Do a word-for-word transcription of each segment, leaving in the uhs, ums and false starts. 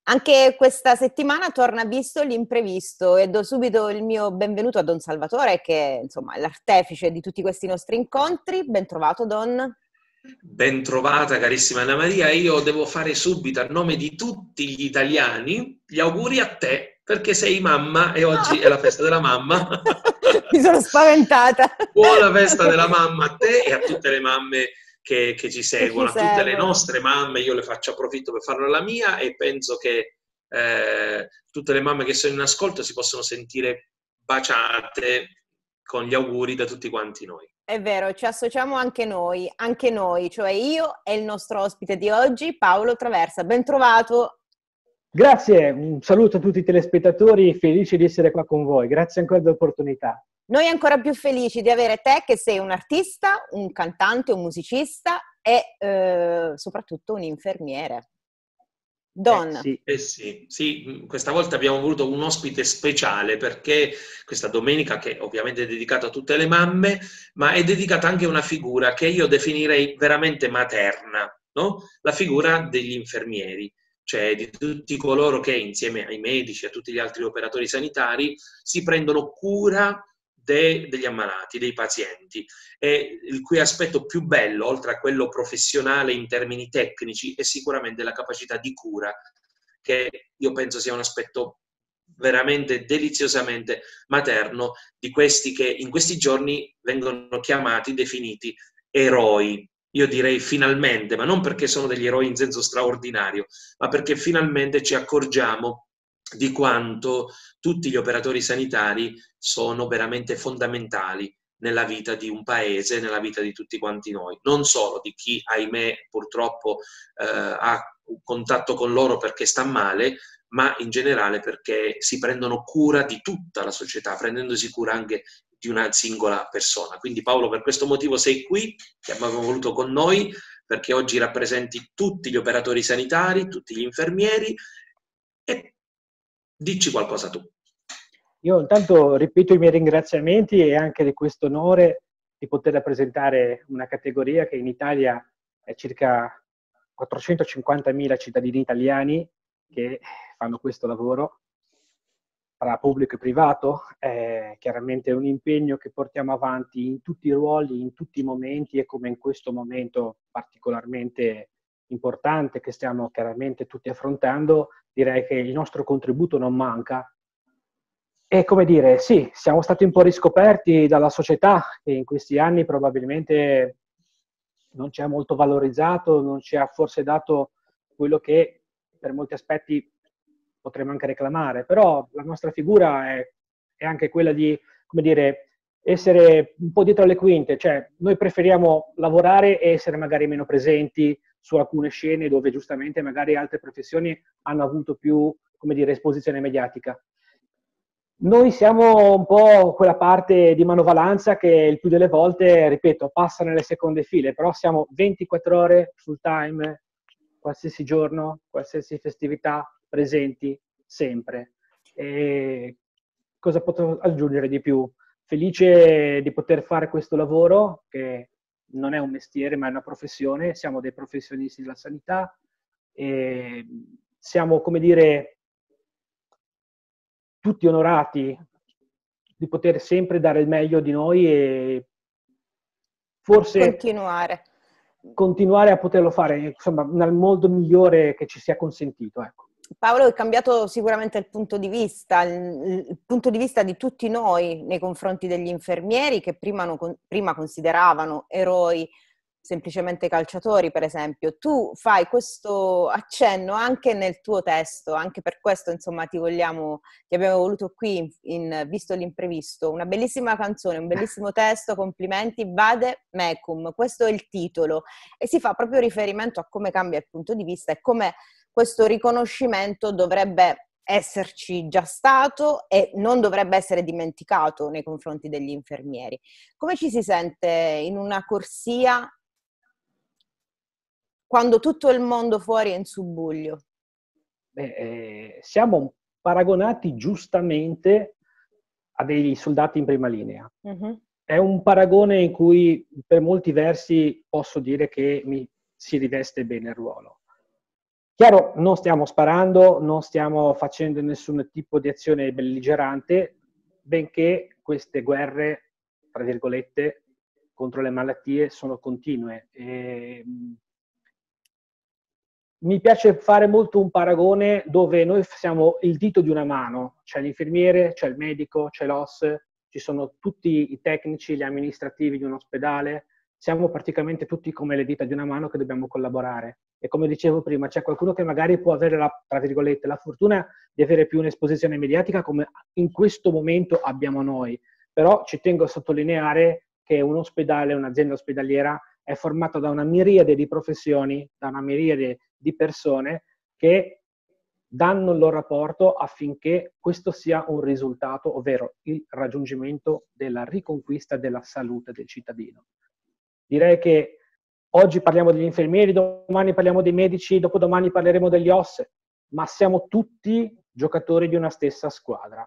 Anche questa settimana torna visto l'imprevisto e do subito il mio benvenuto a Don Salvatore, che insomma è l'artefice di tutti questi nostri incontri. Ben trovato, Don. Ben trovata, carissima Anna Maria. Io devo fare subito, a nome di tutti gli italiani, gli auguri a te, perché sei mamma e oggi è la festa della mamma. Mi sono spaventata. Buona festa della mamma a te e a tutte le mamme che, che ci Che ci seguono, a tutte le seguono. nostre mamme. Io le faccio approfitto per farlo alla mia e penso che eh, tutte le mamme che sono in ascolto si possono sentire baciate con gli auguri da tutti quanti noi. È vero, ci associamo anche noi, anche noi, cioè io e il nostro ospite di oggi, Paolo Traversa. Ben trovato. Grazie, un saluto a tutti i telespettatori, felice di essere qua con voi. Grazie ancora dell'opportunità. Noi ancora più felici di avere te, che sei un artista, un cantante, un musicista e eh, soprattutto un infermiere. Don. Eh, sì. Eh sì, sì, questa volta abbiamo voluto un ospite speciale perché questa domenica, che ovviamente è dedicata a tutte le mamme, ma è dedicata anche a una figura che io definirei veramente materna, no? La figura degli infermieri, cioè di tutti coloro che insieme ai medici e a tutti gli altri operatori sanitari si prendono cura de- degli ammalati, dei pazienti, e il cui aspetto più bello, oltre a quello professionale in termini tecnici, è sicuramente la capacità di cura, che io penso sia un aspetto veramente deliziosamente materno di questi che in questi giorni vengono chiamati, definiti eroi. Io direi finalmente, ma non perché sono degli eroi in senso straordinario, ma perché finalmente ci accorgiamo di quanto tutti gli operatori sanitari sono veramente fondamentali nella vita di un paese, nella vita di tutti quanti noi, non solo di chi, ahimè, purtroppo eh, ha un contatto con loro perché sta male, ma in generale perché si prendono cura di tutta la società, prendendosi cura anche di una singola persona. Quindi Paolo, per questo motivo sei qui, ti abbiamo voluto con noi, perché oggi rappresenti tutti gli operatori sanitari, tutti gli infermieri, e dici qualcosa tu. Io intanto ripeto i miei ringraziamenti e anche di questo onore di poter rappresentare una categoria che in Italia è circa quattrocentocinquantamila cittadini italiani che fanno questo lavoro tra pubblico e privato. È chiaramente un impegno che portiamo avanti in tutti i ruoli, in tutti i momenti, e come in questo momento particolarmente importante che stiamo chiaramente tutti affrontando, direi che il nostro contributo non manca. E come dire, sì, siamo stati un po' riscoperti dalla società che in questi anni probabilmente non ci ha molto valorizzato, non ci ha forse dato quello che per molti aspetti potremmo anche reclamare, però la nostra figura è, è anche quella di, come dire, essere un po' dietro le quinte, cioè noi preferiamo lavorare e essere magari meno presenti su alcune scene dove giustamente magari altre professioni hanno avuto più, come dire, esposizione mediatica. Noi siamo un po' quella parte di manovalanza che il più delle volte, ripeto, passa nelle seconde file, però siamo ventiquattro ore full time, qualsiasi giorno, qualsiasi festività, presenti, sempre. E cosa potrò aggiungere di più? Felice di poter fare questo lavoro, che non è un mestiere ma è una professione, siamo dei professionisti della sanità e siamo, come dire, tutti onorati di poter sempre dare il meglio di noi e forse Continuare. continuare a poterlo fare, insomma, nel modo migliore che ci sia consentito, ecco. Paolo, è cambiato sicuramente il punto di vista, il, il punto di vista di tutti noi nei confronti degli infermieri che prima, non, prima consideravano eroi semplicemente calciatori, per esempio. Tu fai questo accenno anche nel tuo testo, anche per questo, insomma, ti vogliamo, ti abbiamo voluto qui in, in Visto l'imprevisto. Una bellissima canzone, un bellissimo testo, complimenti, Vade Mecum, questo è il titolo, e si fa proprio riferimento a come cambia il punto di vista e come questo riconoscimento dovrebbe esserci già stato e non dovrebbe essere dimenticato nei confronti degli infermieri. Come ci si sente in una corsia quando tutto il mondo fuori è in subbuglio? Beh, eh, siamo paragonati giustamente a dei soldati in prima linea. Uh-huh. È un paragone in cui per molti versi posso dire che mi si riveste bene il ruolo. Chiaro, non stiamo sparando, non stiamo facendo nessun tipo di azione belligerante, benché queste guerre, tra virgolette, contro le malattie sono continue. E mi piace fare molto un paragone dove noi siamo il dito di una mano, c'è l'infermiere, c'è il medico, c'è l'O S, ci sono tutti i tecnici, gli amministrativi di un ospedale, siamo praticamente tutti come le dita di una mano che dobbiamo collaborare. E come dicevo prima, c'è qualcuno che magari può avere la, tra virgolette, la fortuna di avere più un'esposizione mediatica come in questo momento abbiamo noi. Però ci tengo a sottolineare che un ospedale, un'azienda ospedaliera è formata da una miriade di professioni, da una miriade di persone che danno il loro apporto affinché questo sia un risultato, ovvero il raggiungimento della riconquista della salute del cittadino. Direi che oggi parliamo degli infermieri, domani parliamo dei medici, dopodomani parleremo degli O S, ma siamo tutti giocatori di una stessa squadra.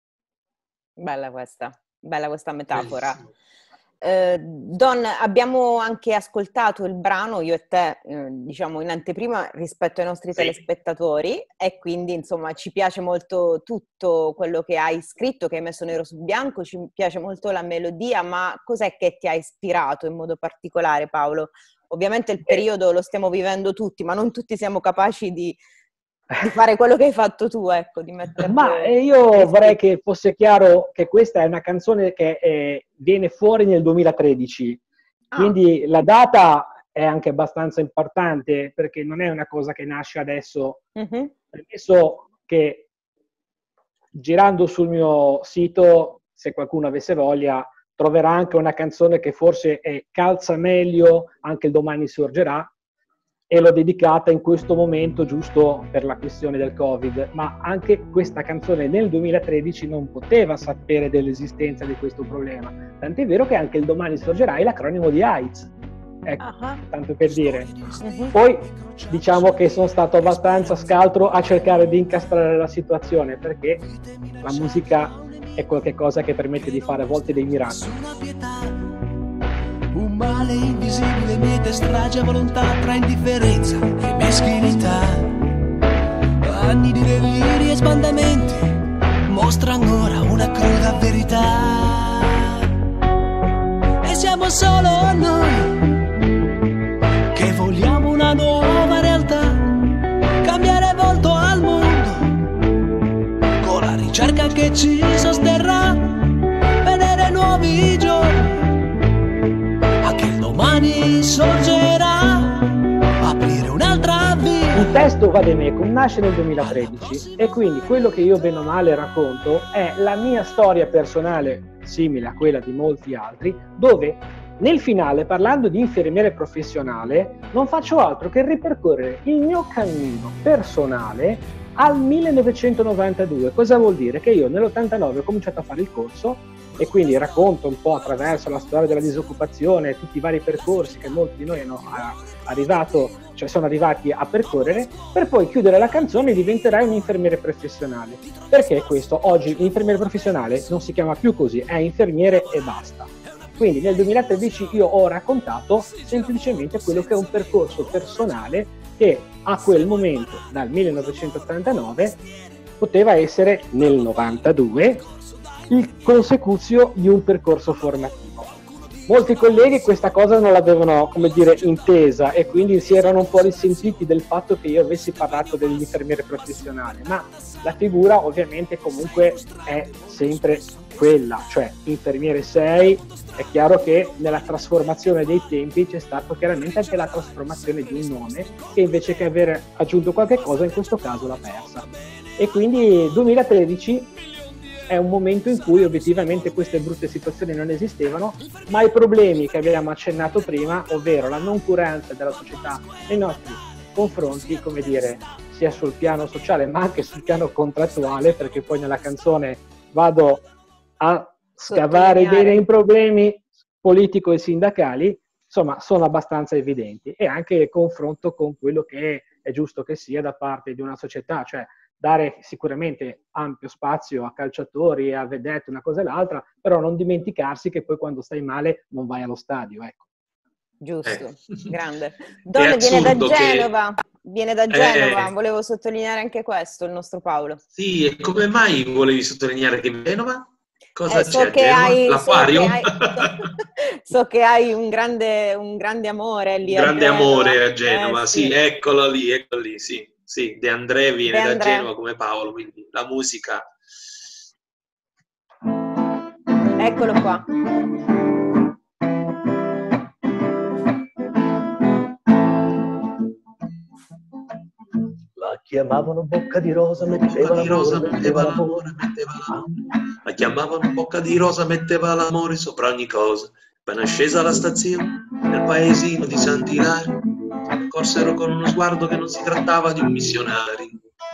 Bella questa, bella questa metafora. Eh, Don, abbiamo anche ascoltato il brano, io e te, eh, diciamo in anteprima rispetto ai nostri sì. telespettatori, e quindi insomma ci piace molto tutto quello che hai scritto, che hai messo nero su bianco, ci piace molto la melodia, ma cos'è che ti ha ispirato in modo particolare, Paolo? Ovviamente il periodo lo stiamo vivendo tutti, ma non tutti siamo capaci di, di fare quello che hai fatto tu, ecco, di mettere. Ma io vorrei che fosse chiaro che questa è una canzone che eh, viene fuori nel duemilatredici, ah. quindi la data è anche abbastanza importante perché non è una cosa che nasce adesso. Mm-hmm. Penso che girando sul mio sito, se qualcuno avesse voglia, troverà anche una canzone che forse è, calza meglio, anche il domani sorgerà, e l'ho dedicata in questo momento giusto per la questione del Covid, ma anche questa canzone nel duemilatredici non poteva sapere dell'esistenza di questo problema, tant'è vero che anche il domani sorgerà è l'acronimo di AIDS, ecco, uh-huh. tanto per dire. Uh-huh. Poi diciamo che sono stato abbastanza scaltro a cercare di incastrare la situazione, perché la musica è qualcosa che permette di fare a volte dei miracoli. Un male invisibile miete stragia volontà tra indifferenza e meschinità. Anni di deliri e sbandamenti mostrano ora una cruda verità. E siamo solo noi che vogliamo una nuova realtà, cambiare volto al mondo con la ricerca che ci sosterrà, vedere nuovi giorni. Domani sorgerà, aprire un'altra via. Il testo Vademecum nasce nel duemilatredici e quindi quello che io bene o male racconto è la mia storia personale, simile a quella di molti altri, dove nel finale, parlando di infermiere professionale, non faccio altro che ripercorrere il mio cammino personale al millenovecentonovantadue. Cosa vuol dire? Che io nell'ottantanove ho cominciato a fare il corso e quindi racconto un po' attraverso la storia della disoccupazione, tutti i vari percorsi che molti di noi hanno arrivato, cioè sono arrivati a percorrere, per poi chiudere la canzone e diventerai un infermiere professionale. Perché questo? Oggi l'infermiere professionale non si chiama più così, è infermiere e basta. Quindi nel duemilatredici io ho raccontato semplicemente quello che è un percorso personale che a quel momento, dal millenovecentottantanove, poteva essere nel novantadue il consecuzio di un percorso formativo. Molti colleghi questa cosa non l'avevano, come dire, intesa e quindi si erano un po' risentiti del fatto che io avessi parlato dell'infermiere professionale, ma la figura ovviamente comunque è sempre quella, cioè infermiere sei. È chiaro che nella trasformazione dei tempi c'è stata chiaramente anche la trasformazione di un nome che invece che aver aggiunto qualche cosa in questo caso l'ha persa. E quindi duemilatredici è un momento in cui obiettivamente queste brutte situazioni non esistevano, ma i problemi che abbiamo accennato prima, ovvero la noncuranza della società nei nostri confronti, come dire, sia sul piano sociale ma anche sul piano contrattuale, perché poi nella canzone vado a scavare bene i problemi politico e sindacali, insomma sono abbastanza evidenti, e anche il confronto con quello che è giusto che sia da parte di una società, cioè dare sicuramente ampio spazio a calciatori e a vedette, una cosa e l'altra, però non dimenticarsi che poi quando stai male non vai allo stadio, ecco. Giusto, eh. grande. Donne viene da Genova. Che... viene da Genova, Eh, volevo sottolineare anche questo, il nostro Paolo. sì, e come mai volevi sottolineare che Genova? Cosa Eh, c'è so a che Genova? hai, so che L'acquarium? hai, so che hai un grande, un grande amore Un lì a grande Genova. amore a Eh Genova, sì, sì, eccolo lì, eccolo lì, sì, sì, De André De viene da André, Genova come Paolo, quindi la musica. eccolo qua. La chiamavano bocca di rosa, Bocca metteva di l'amore, rosa, metteva metteva l'amore. l'amore, metteva l'amore. La chiamavano bocca di rosa, metteva l'amore sopra ogni cosa. Appena scesa alla stazione, nel paesino di Sant'Ilario, si accorsero con uno sguardo che non si trattava di un missionario.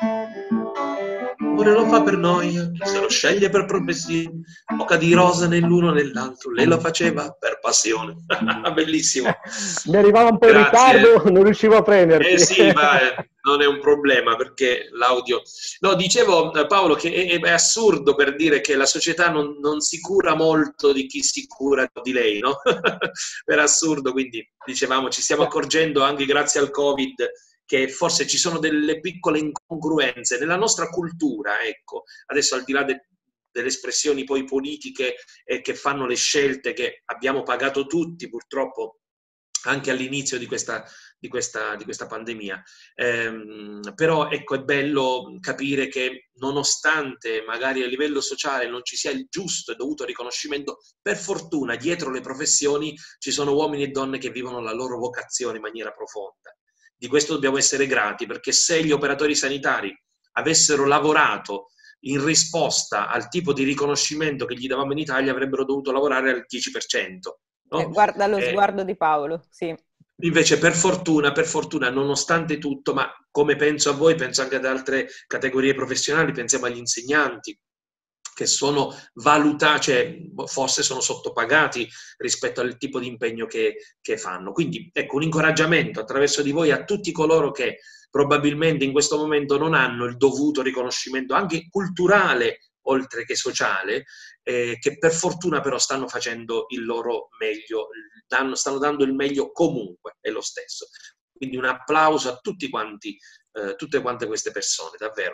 L'amore lo fa per noia, chi se lo sceglie per professione, bocca di rosa né l'uno né l'altro, lei lo faceva per passione. Bellissimo. Mi arrivava un po' in Grazie. ritardo, non riuscivo a prenderti. Eh sì, ma eh, non è un problema perché l'audio... No, dicevo eh, Paolo che è, è assurdo per dire che la società non, non si cura molto di chi si cura di lei, no? Per assurdo, quindi dicevamo ci stiamo accorgendo anche grazie al Covid che forse ci sono delle piccole incongruenze nella nostra cultura, ecco, adesso al di là de, delle espressioni poi politiche eh, che fanno le scelte che abbiamo pagato tutti purtroppo anche all'inizio di questa, di questa, di questa pandemia. Ehm, però ecco, è bello capire che nonostante magari a livello sociale non ci sia il giusto e dovuto riconoscimento, per fortuna dietro le professioni ci sono uomini e donne che vivono la loro vocazione in maniera profonda. Di questo dobbiamo essere grati, perché se gli operatori sanitari avessero lavorato in risposta al tipo di riconoscimento che gli davamo in Italia, avrebbero dovuto lavorare al dieci per cento. No? Eh, guarda lo Eh, sguardo di Paolo, sì. Invece per fortuna, per fortuna, nonostante tutto, ma come penso a voi, penso anche ad altre categorie professionali, pensiamo agli insegnanti, che sono valutati, cioè forse sono sottopagati rispetto al tipo di impegno che, che fanno. Quindi ecco un incoraggiamento attraverso di voi a tutti coloro che probabilmente in questo momento non hanno il dovuto riconoscimento anche culturale oltre che sociale, eh, che per fortuna però stanno facendo il loro meglio, danno, stanno dando il meglio comunque, è lo stesso. Quindi un applauso a tutti quanti, eh, tutte quante queste persone, davvero.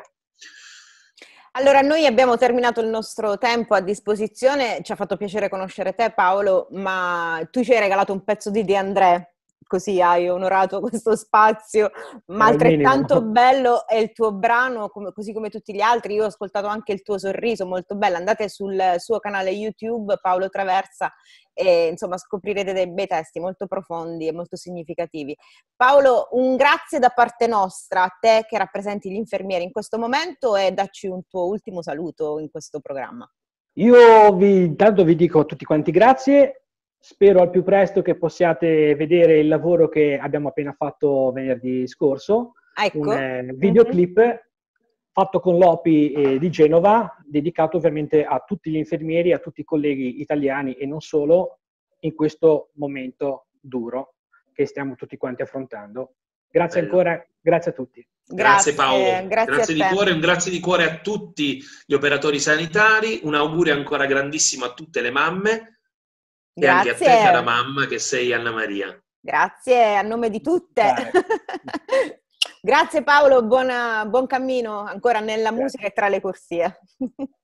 Allora, noi abbiamo terminato il nostro tempo a disposizione, ci ha fatto piacere conoscere te Paolo, ma tu ci hai regalato un pezzo di De André, così hai onorato questo spazio, ma altrettanto bello è il tuo brano, come, così come tutti gli altri. Io ho ascoltato anche il tuo sorriso, molto bello, andate sul suo canale YouTube, Paolo Traversa, e insomma scoprirete dei bei testi molto profondi e molto significativi. Paolo, un grazie da parte nostra a te che rappresenti gli infermieri in questo momento e dacci un tuo ultimo saluto in questo programma. Io vi, intanto vi dico a tutti quanti grazie, spero al più presto che possiate vedere il lavoro che abbiamo appena fatto venerdì scorso, ecco. un eh, videoclip mm-hmm. fatto con l'O P I eh, di Genova, dedicato ovviamente a tutti gli infermieri, a tutti i colleghi italiani e non solo, in questo momento duro che stiamo tutti quanti affrontando. Grazie Bello. ancora, grazie a tutti. Grazie, grazie Paolo, grazie, grazie di cuore, un grazie di cuore a tutti gli operatori sanitari, un augurio ancora grandissimo a tutte le mamme grazie. E anche a te, cara mamma, che sei Anna Maria. Grazie a nome di tutte. Grazie Paolo, buona, buon cammino ancora nella musica e tra le corsie.